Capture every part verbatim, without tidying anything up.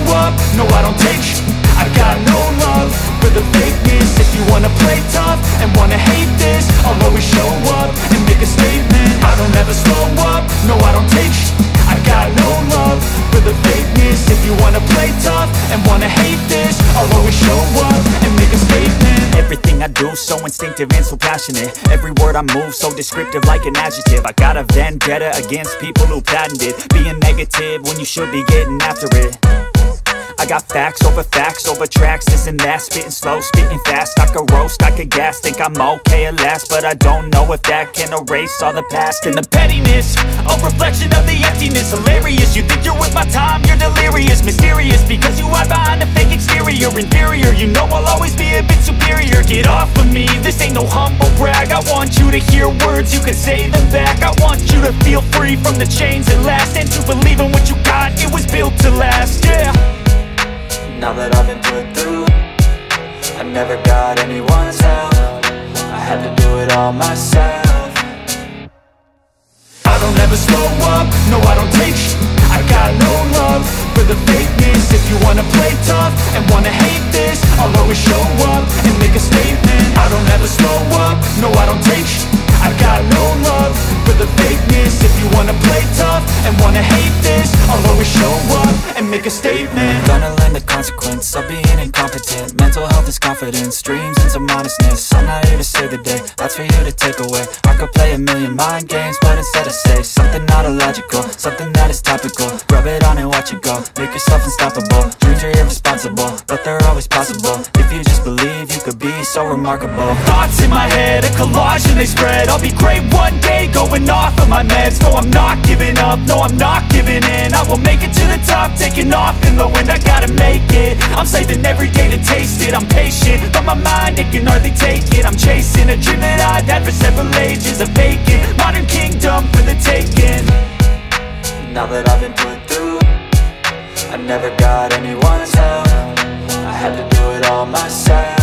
up, no I don't take sh**. I got no love for the fakeness. If you wanna play tough and wanna hate this, I'll always show up and make a statement. I don't ever slow up, no I don't take sh**. I got no love for the fakeness. If you wanna play tough and wanna hate this, I'll always show up and make a statement. Everything I do so instinctive and so passionate. Every word I move so descriptive like an adjective. I got a vendetta against people who patented being negative when you should be getting after it. I got facts over facts over tracks, this and that. Spitting slow, spitting fast, I could roast, I could gas. Think I'm okay at last, but I don't know if that can erase all the past. And the pettiness, a reflection of the emptiness. Hilarious, you think you're worth my time, you're delirious. Mysterious, because you hide behind a fake exterior. Inferior, you know I'll always be a bit superior. Get off of me, this ain't no humble brag. I want you to hear words, you can say them back. I want you to feel free from the chains that last, and to believe in what you got, it was built to last, yeah. Now that I've been put through, I never got anyone's help. I had to do it all myself. I don't ever slow up, no I don't take sh**. I got no love for the fakeness. If you wanna play tough and wanna hate this, I'll always show up and make a statement. I don't ever slow up, no I don't take sh**. I got no love for the fakeness. If you wanna play tough and wanna hate this, I'll always show up and make a statement. Gonna learn the consequence of being incompetent. Mental health is confidence, dreams and some honestness. I'm not here to save the day, that's for you to take away. I could play a million mind games, but instead I say something not illogical, something that is topical. Rub it on and watch it go, make yourself unstoppable. Dreams are irresponsible, but they're always possible. If you just believe, you could be so remarkable. Thoughts in my head, a collage and they spread. I'll be great one day, going off of my meds. No, I'm not giving up, no, I'm not giving in. I will make it to the top, taking off in the wind. I gotta make it, I'm saving every day to taste it. I'm patient, but my mind, it can hardly take it. I'm chasing a dream that I've had for several ages. A vacant, modern kingdom for the taking. Now that I've been put through, I never got anyone's help. I had to do it all myself.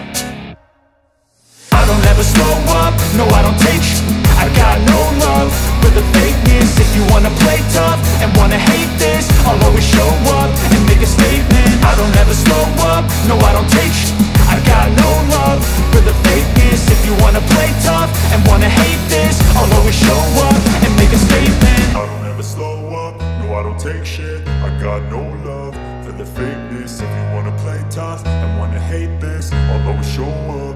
I don't ever slow up, no I don't take sh**. I got no love for the fakeness. If you wanna play tough and wanna hate this, I'll always show up and make a statement. I don't ever slow up, no I don't take sh**. I got no love for the fakeness. If you wanna play tough and wanna hate this, I'll always show up and make a statement. I don't ever slow up, no I don't take shit. I got no love for the fakeness. If you wanna play tough and wanna hate this, I'll always show up.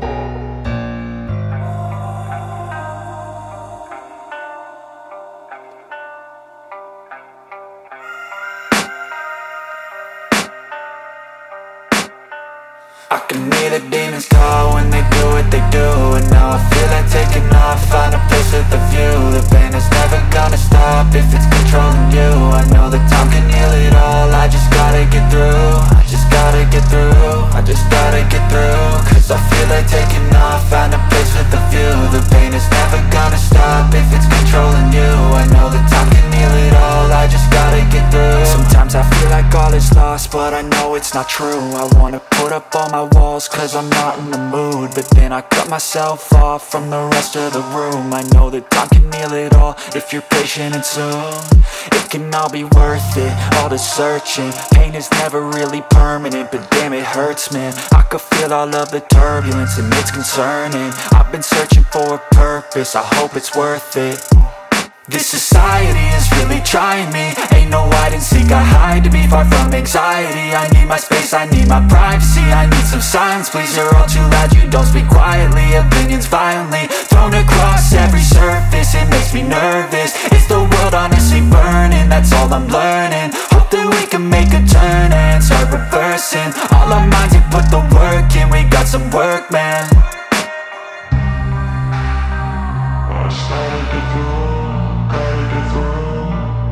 I can hear the demons call when they do what they do. And now I feel like taking off, find a place with a view. The pain is never gonna stop if it's controlling you. I know that time can heal it all, I just gotta get through. I just gotta get through, I just gotta get through. Cause I feel like taking off, find a place with a view. The pain is never gonna stop if it's controlling you. I know that time can heal it all, I just gotta get through. Sometimes I feel like all is lost, but I know it's not true. I wanna put up all my walls cause I'm not in the mood, but then I cut myself off from the rest of the room. I know that time can heal it all if you're patient and soon. It can all be worth it, all the searching. Pain is never really permanent, but damn it hurts, man. I could feel all of the turbulence and it's concerning. I've been searching for a purpose, I hope it's worth it. This society is really trying me. Ain't no hide and seek, I hide to be far from anxiety. I need my space, I need my privacy. I need some silence, please, you're all too loud. You don't speak quietly, opinions violently thrown across every surface. It makes me nervous, is the world honestly burning? That's all I'm learning. Hope that we can make a turn and start reversing. All our minds and put the work in, we got some work, man. I started to through, gotta get through.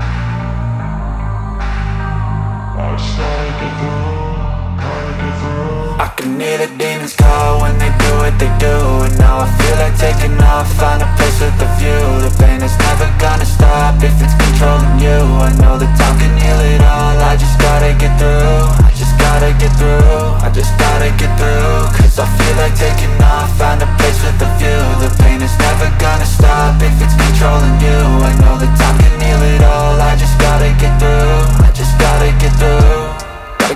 I started to through, gotta get through. I can hear the demons call when they do what they do. And now I feel like taking off, find a place with a view. The pain is never gonna stop if it's controlling you. I know that time can heal it all, I just gotta get through. I just gotta get through, I just gotta get through. Cause I feel like taking off, find a place with a view. The pain is never gonna stop if it's controlling you. I know that time can heal it all, I just gotta get through. I just gotta get through.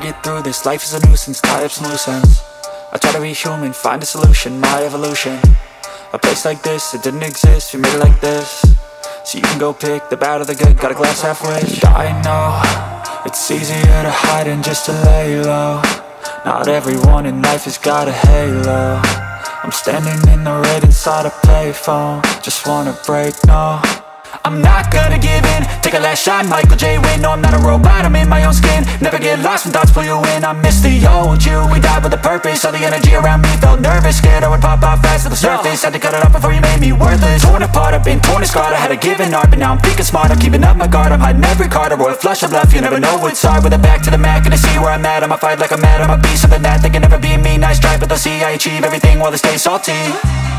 this life is a nuisance, tie up some loose ends. I try to be human, find a solution, my evolution. A place like this, it didn't exist, we made it like this. So you can go pick the bad or the good, got a glass halfway. I know, it's easier to hide than just to lay low. Not everyone in life has got a halo. I'm standing in the red inside a payphone, just wanna break, no. I'm not gonna give in, take a last shot, Michael J. Win. No, I'm not a robot, I'm in my own skin. Never get lost when thoughts pull you in. I miss the old you, we died with a purpose. All the energy around me felt nervous, scared I would pop out fast to the surface. Had to cut it off before you made me worthless. Torn apart, I've been torn and scarred. I had a given art, but now I'm thinking smart. I'm keeping up my guard, I'm hiding every card. A royal flush of love, you never know what's hard. With a back to the mat, gonna see where I'm at. I'ma fight like I'm mad, I'ma be something that they can never be me. Nice try, but they'll see I achieve everything while they stay salty. I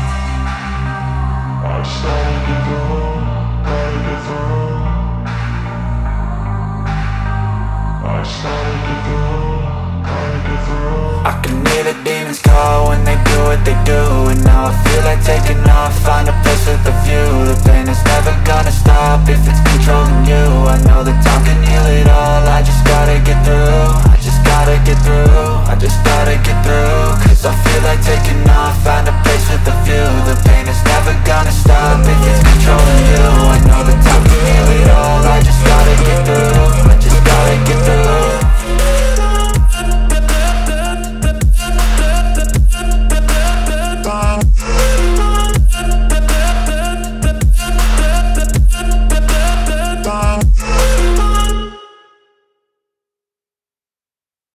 started to go, gotta get through. I started to go, gotta get through. I can hear the demons call when they do what they do. And now I feel like taking off, find a place